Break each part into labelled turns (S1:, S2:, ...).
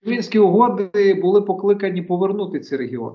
S1: Мінські угоди були покликані повернути ці регіони.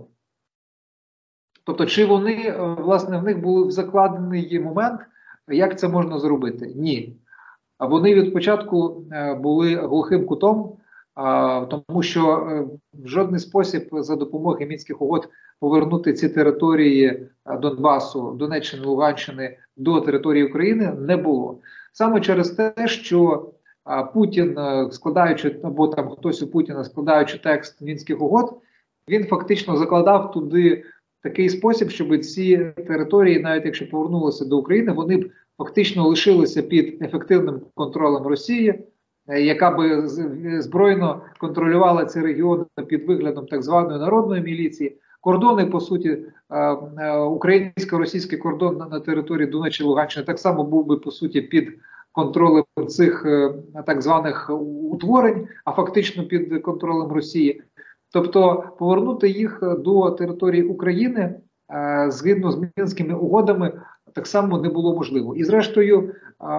S1: Тобто, чи вони, власне, в них був закладений момент, як це можна зробити? Ні. А вони від початку були глухим кутом, тому що в жодний спосіб за допомогою Мінських угод повернути ці території Донбасу, Донеччини, Луганщини до території України не було. Саме через те, що Путін, складаючи, або там хтось у Путіна, складаючи текст Мінських угод, він фактично закладав туди такий спосіб, щоб ці території, навіть якщо повернулися до України, вони б фактично лишилися під ефективним контролем Росії, яка би збройно контролювала ці регіони під виглядом так званої народної міліції. Кордони, по суті, українсько-російський кордон на території Донеччини, Луганщини так само був би, по суті, під контролем цих так званих утворень, а фактично під контролем Росії. Тобто повернути їх до території України згідно з Мінськими угодами так само не було можливо. І зрештою,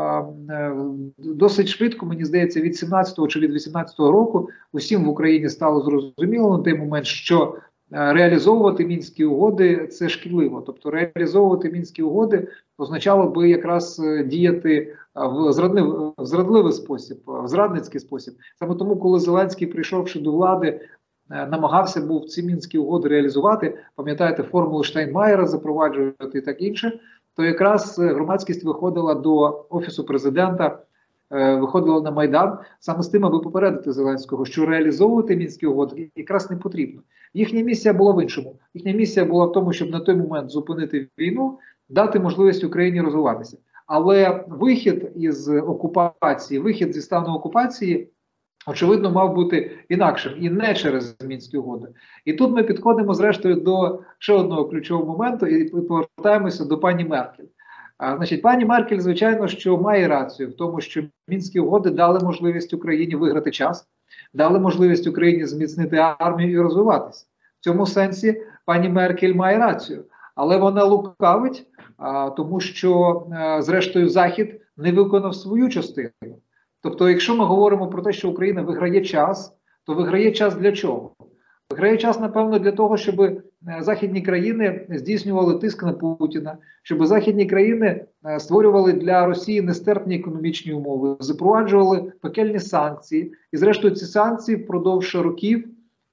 S1: досить швидко, мені здається, від 17-го чи від 18-го року усім в Україні стало зрозуміло на той момент, що реалізовувати Мінські угоди – це шкідливо. Тобто реалізовувати Мінські угоди означало би якраз діяти в зрадливий спосіб, в зрадницький спосіб. Саме тому, коли Зеленський, прийшовши до влади, намагався був ці Мінські угоди реалізувати, пам'ятаєте, формулу Штайнмаєра запроваджувати і так інше, то якраз громадськість виходила до Офісу Президента, виходила на Майдан, саме з тим, аби попередити Зеленського, що реалізовувати Мінські угоди якраз не потрібно. Їхня місія була в іншому. Їхня місія була в тому, щоб на той момент зупинити війну, дати можливість Україні розвиватися. Але вихід із окупації, вихід зі стану окупації, очевидно, мав бути інакшим, і не через Мінські угоди. І тут ми підходимо, зрештою, до ще одного ключового моменту і повертаємося до пані Меркель. Значить, пані Меркель, звичайно, що має рацію в тому, що Мінські угоди дали можливість Україні виграти час, дали можливість Україні зміцнити армію і розвиватися. В цьому сенсі пані Меркель має рацію. Але вона лукавить, тому що, зрештою, Захід не виконав свою частину. Тобто, якщо ми говоримо про те, що Україна виграє час, то виграє час для чого? Виграє час, напевно, для того, щоб західні країни здійснювали тиск на Путіна, щоб західні країни створювали для Росії нестерпні економічні умови, запроваджували пекельні санкції. І зрештою ці санкції впродовж років,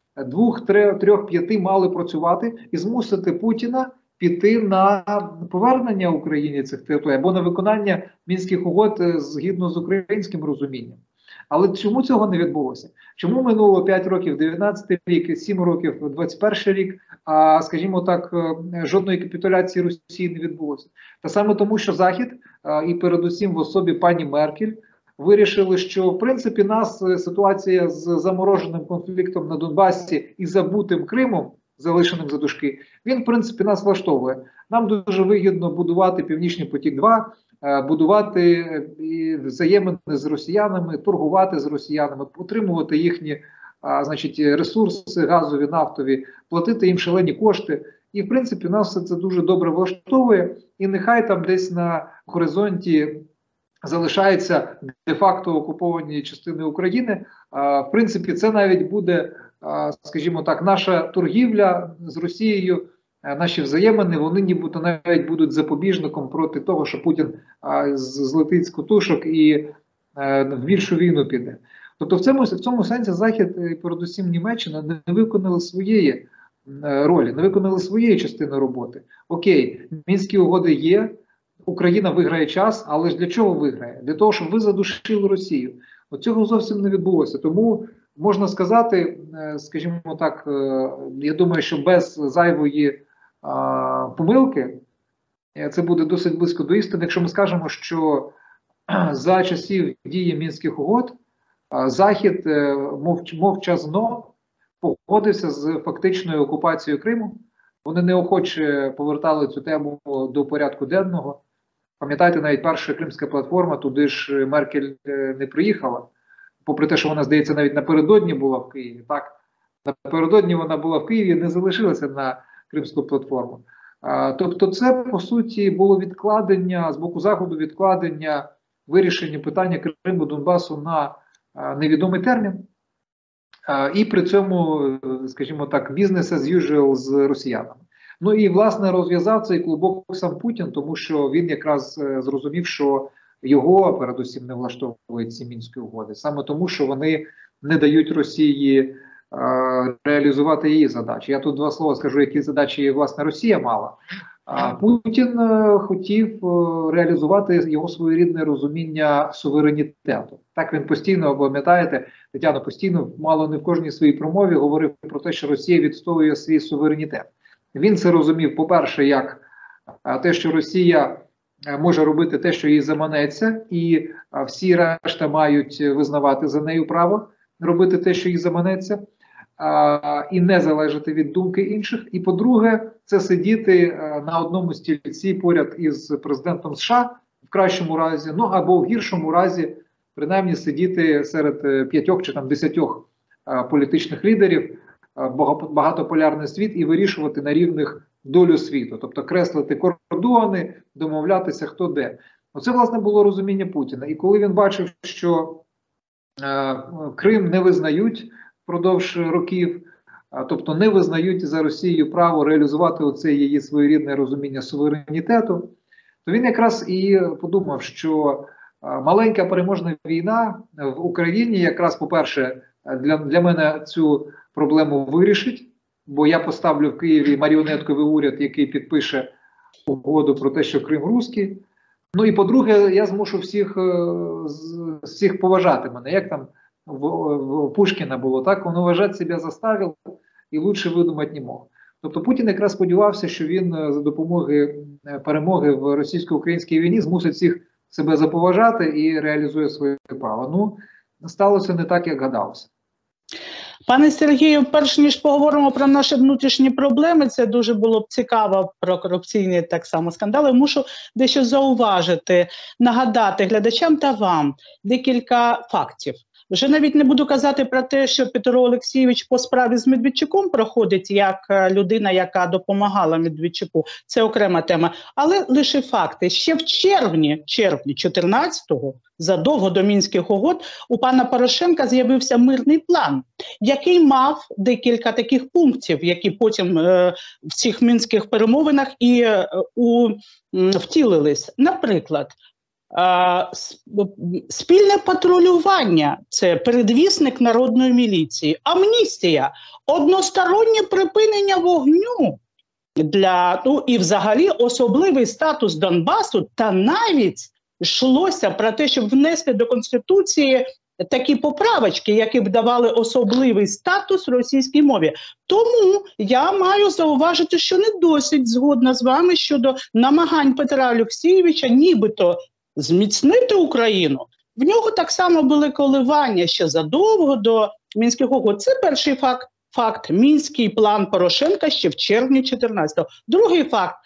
S1: 2, 3, 5 мали працювати і змусити Путіна піти на повернення Україні цих територій або на виконання Мінських угод згідно з українським розумінням. Але чому цього не відбулося? Чому минуло 5 років, 19 рік, 7 років, 21 рік, а, скажімо так, жодної капітуляції Росії не відбулося? Та саме тому, що Захід, і передусім в особі пані Меркель, вирішили, що в принципі нас ситуація з замороженим конфліктом на Донбасі і забутим Кримом, залишеним за дужки, він в принципі нас влаштовує. Нам дуже вигідно будувати Північний потік-2, будувати взаємини з росіянами, торгувати з росіянами, отримувати їхні значить, ресурси газові, нафтові, платити їм шалені кошти. І, в принципі, нас все це дуже добре влаштовує. І нехай там десь на горизонті залишаються де-факто окуповані частини України. В принципі, це навіть буде, скажімо так, наша торгівля з Росією, наші взаємини, вони нібито навіть будуть запобіжником проти того, що Путін злетить з кутушок і в більшу війну піде. Тобто в цьому сенсі Захід, передусім Німеччина, не виконали своєї ролі, не виконали своєї частини роботи. Окей, Мінські угоди є, Україна виграє час, але ж для чого виграє? Для того, щоб ви задушили Росію. От цього зовсім не відбулося. Тому можна сказати, скажімо так, я думаю, що без зайвої помилки, це буде досить близько до істини, якщо ми скажемо, що за часів дії Мінських угод Захід мовчазно погодився з фактичною окупацією Криму. Вони неохоче повертали цю тему до порядку денного. Пам'ятаєте, навіть перша Кримська платформа, туди ж Меркель не приїхала. Попри те, що вона, здається, навіть напередодні була в Києві. Так, напередодні вона була в Києві, не залишилася на Кримську платформу. Тобто це, по суті, було відкладення, з боку Заходу відкладення вирішення питання Криму, Донбасу на невідомий термін. і при цьому, скажімо так, бізнес as usual з росіянами. Ну і, власне, розв'язав цей клубок сам Путін, тому що він якраз зрозумів, що його, передусім, не влаштовують ці Мінські угоди. Саме тому, що вони не дають Росії реалізувати її задачі. Я тут два слова скажу, які задачі, власне, Росія мала. Путін хотів реалізувати його своєрідне розуміння суверенітету. Так він постійно, пам'ятаєте, Тетяна постійно, мало не в кожній своїй промові говорив про те, що Росія відстоює свій суверенітет. Він це розумів, по-перше, як те, що Росія може робити те, що їй заманеться, і всі решта мають визнавати за нею право робити те, що їй заманеться, і не залежати від думки інших. І, по-друге, це сидіти на одному стільці поряд із президентом США, в кращому разі, ну або в гіршому разі, принаймні сидіти серед 5 чи там 10 політичних лідерів, багатополярний світ, і вирішувати на рівних долю світу. Тобто креслити кордони, домовлятися хто де. Оце, власне, було розуміння Путіна. І коли він бачив, що Крим не визнають впродовж років, тобто не визнають за Росією право реалізувати оце її своєрідне розуміння суверенітету, то він якраз і подумав, що маленька переможна війна в Україні якраз, по-перше, для мене цю проблему вирішить, бо я поставлю в Києві маріонетковий уряд, який підпише угоду про те, що Крим руський. Ну і по-друге, я змушу всіх поважати мене, як там в Пушкіна було, так? Он уважать себе заставив і лучше видумати не мог. Тобто Путін якраз сподівався, що він за допомогою перемоги в російсько-українській війні змусить всіх себе заповажати і реалізує своє право. Ну, сталося не так, як гадалося.
S2: Пане Сергію, перш ніж поговоримо про наші внутрішні проблеми, це дуже було б цікаво про корупційні так само скандали, мушу дещо зауважити, нагадати глядачам та вам декілька фактів. Вже навіть не буду казати про те, що Петро Олексійович по справі з Медведчуком проходить як людина, яка допомагала Медведчуку. Це окрема тема. Але лише факти. Ще в червні 14-го, задовго до Мінських угод, у пана Порошенка з'явився мирний план, який мав декілька таких пунктів, які потім в цих мінських перемовинах і втілились. Наприклад, спільне патрулювання – це передвісник народної міліції, амністія, одностороннє припинення вогню і взагалі особливий статус Донбасу, та навіть йшлося про те, щоб внести до Конституції такі поправочки, які б давали особливий статус російській мові. Тому я маю зауважити, що не досить згодна з вами щодо намагань Петра Олексійовича нібито зміцнити Україну. В нього так само були коливання ще задовго до Мінських угод. Це перший факт. Мінський план Порошенка ще в червні 14-го. Другий факт.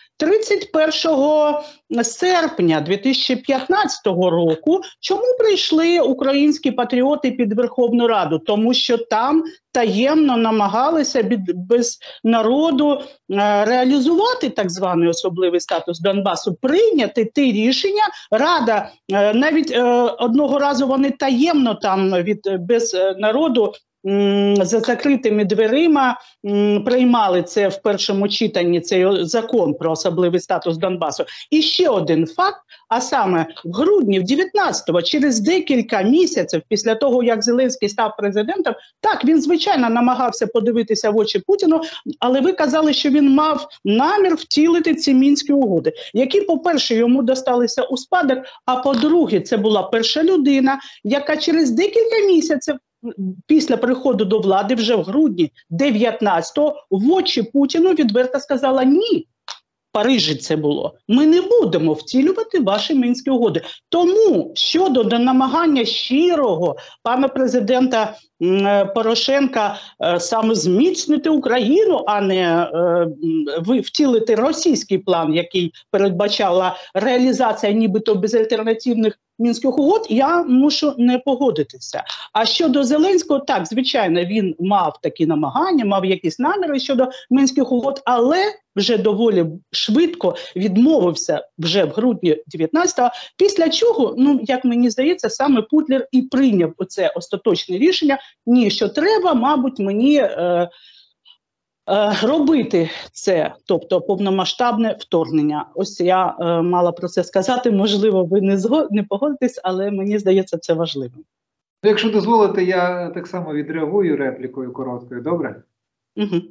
S2: 31 серпня 2015 року чому прийшли українські патріоти під Верховну Раду? Тому що там таємно намагалися без народу реалізувати так званий особливий статус Донбасу, прийняти ті рішення. Рада, навіть одного разу вони таємно там без народу за закритими дверима приймали це в першому читанні, цей закон про особливий статус Донбасу. І ще один факт, а саме в грудні, в 19-го, через декілька місяців після того, як Зеленський став президентом, так, він, звичайно, намагався подивитися в очі Путіну, але ви казали, що він мав намір втілити ці Мінські угоди, які, по-перше, йому досталися у спадок, а по-друге, це була перша людина, яка через декілька місяців після приходу до влади вже в грудні 19-го в очі Путіну відверто сказала: ні, в Парижі це було, ми не будемо втілювати ваші Мінські угоди. Тому щодо намагання щирого пана президента Порошенка саме зміцнити Україну, а не втілити російський план, який передбачала реалізація нібито безальтернативних Мінських угод, я мушу не погодитися. А щодо Зеленського, так, звичайно, він мав такі намагання, мав якісь наміри щодо Мінських угод, але вже доволі швидко відмовився вже в грудні 19-го, після чого, ну, як мені здається, саме Путлер і прийняв оце остаточне рішення, ні, що треба, мабуть, мені робити це, тобто повномасштабне вторгнення. Ось я мала про це сказати, можливо, ви не погодитесь, але мені здається, це важливо.
S1: Якщо дозволите, я так само відреагую реплікою короткою, добре?
S2: Угу.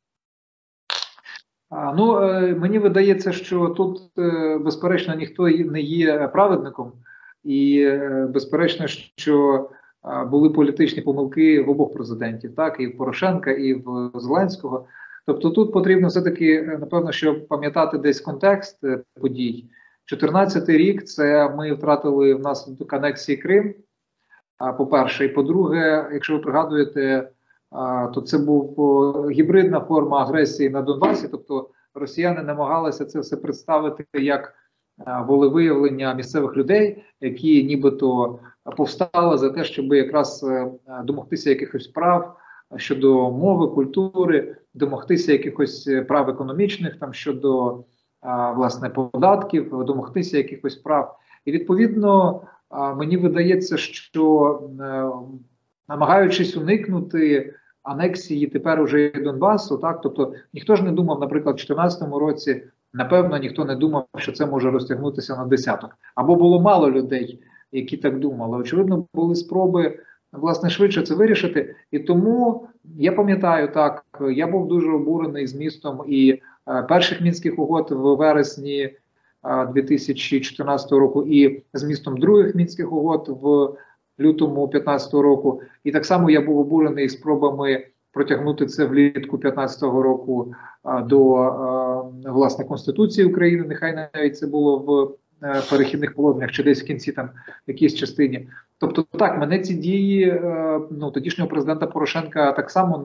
S1: Мені видається, що тут, безперечно, ніхто не є праведником, і безперечно, що були політичні помилки в обох президентів, так, і в Порошенка, і в Зеленського. Тобто тут потрібно все-таки, напевно, щоб пам'ятати десь контекст подій. 14-й рік – це ми втратили внаслідок анексії Крим, по-перше. І по-друге, якщо ви пригадуєте, то це був гібридна форма агресії на Донбасі, тобто росіяни намагалися це все представити як волевиявлення місцевих людей, які нібито повстали за те, щоб якраз домогтися якихось прав щодо мови, культури, домогтися якихось прав економічних, там щодо власне податків, домогтися якихось прав. І відповідно мені видається, що намагаючись уникнути анексії тепер уже і Донбасу, так, тобто ніхто ж не думав, наприклад, в 2014 році, напевно, ніхто не думав, що це може розтягнутися на десяток. Або було мало людей, які так думали. Очевидно, були спроби, власне, швидше це вирішити. І тому, я пам'ятаю, так, я був дуже обурений змістом і перших Мінських угод в вересні 2014 року, і змістом других Мінських угод в лютому 2015 року. І так само я був обурений спробами протягнути це влітку 2015 року до власне Конституції України. Нехай навіть це було в перехідних положеннях чи десь в кінці там в якійсь частині. Тобто так, мене ці дії тодішнього президента Порошенка так само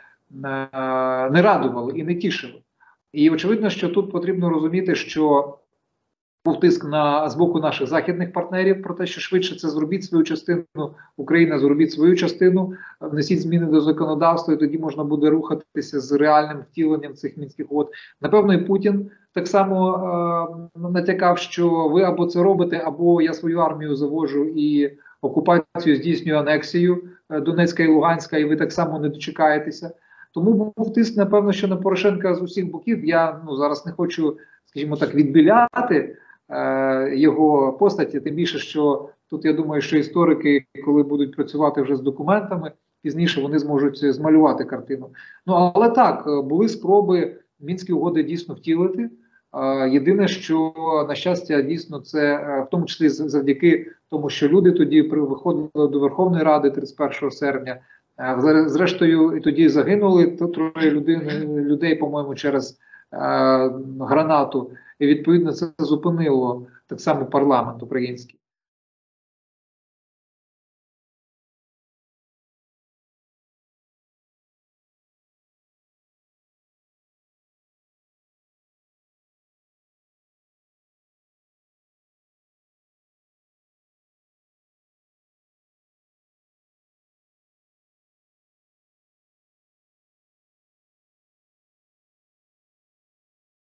S1: не радували і не тішили. І очевидно, що тут потрібно розуміти, що був тиск з боку наших західних партнерів про те, що швидше це зробіть свою частину, Україна зробіть свою частину, внесіть зміни до законодавства, і тоді можна буде рухатися з реальним втіленням цих Мінських угод. Напевно, і Путін так само натякав, що ви або це робите, або я свою армію завожу і окупацію здійснюю, анексію Донецька і Луганська, і ви так само не дочекаєтеся. Тому був тиск, напевно, що на Порошенка з усіх боків. Я зараз не хочу, скажімо так, відбіляти його постаті, тим більше, що тут я думаю, що історики, коли будуть працювати вже з документами, пізніше вони зможуть змалювати картину. Але так, були спроби Мінські угоди дійсно втілити. Єдине, що, на щастя, дійсно це, в тому числі завдяки тому, що люди тоді виходили до Верховної Ради 31 серпня, зрештою, і тоді загинули троє людей, по-моєму, через гранату. І відповідно це зупинило так само парламент український.